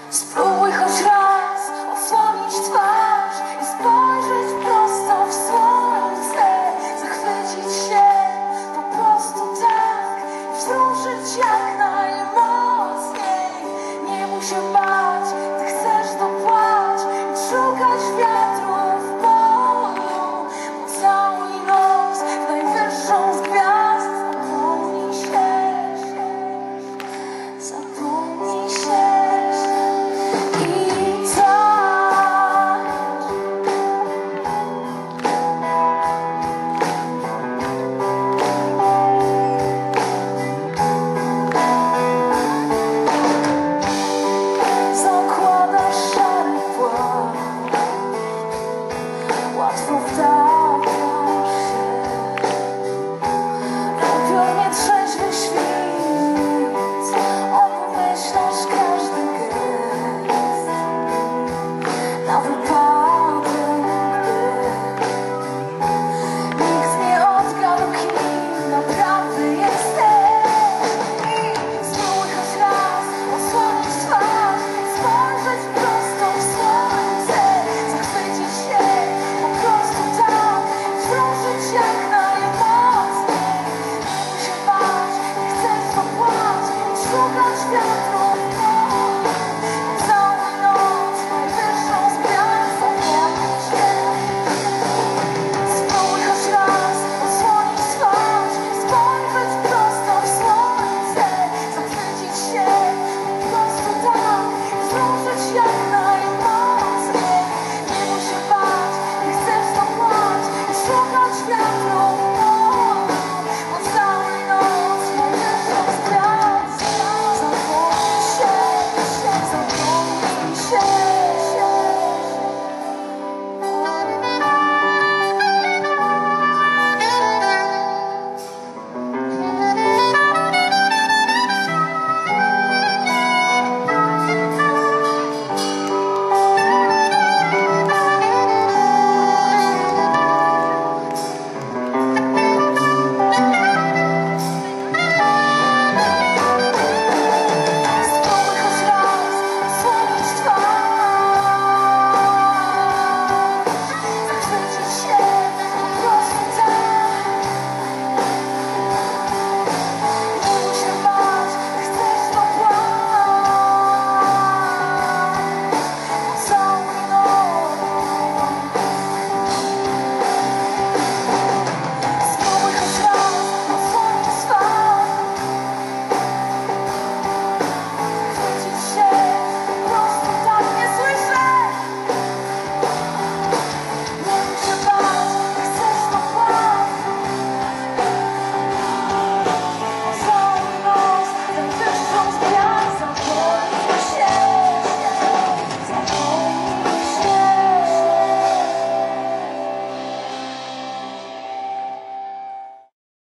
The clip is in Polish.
Spróbuj choć raz odsłonić twarz i spojrzeć prosto w słońce, zachwycić się po prostu tak i wzruszyć jak najmocniej. Nie bój się bać, gdy chcesz dopłać i szukać wiatru w polu. Pocałuj noc w najwyższą z gwiazd, zapomnij się, zapomnij się. Łatwo wdawasz się w upiornie trzeźwy świt, obmyślasz każdy gest na wypadek, gdy nikt nie odgadł, kim naprawdę jesteś. I spróbuj choć raz odsłonić twarz, spojrzeć prosto w słońce, zachwycić się po prostu tak, wzruszyć jak najmocniej. Nie bój się bać, nie chcesz dopłać i szukać wiatru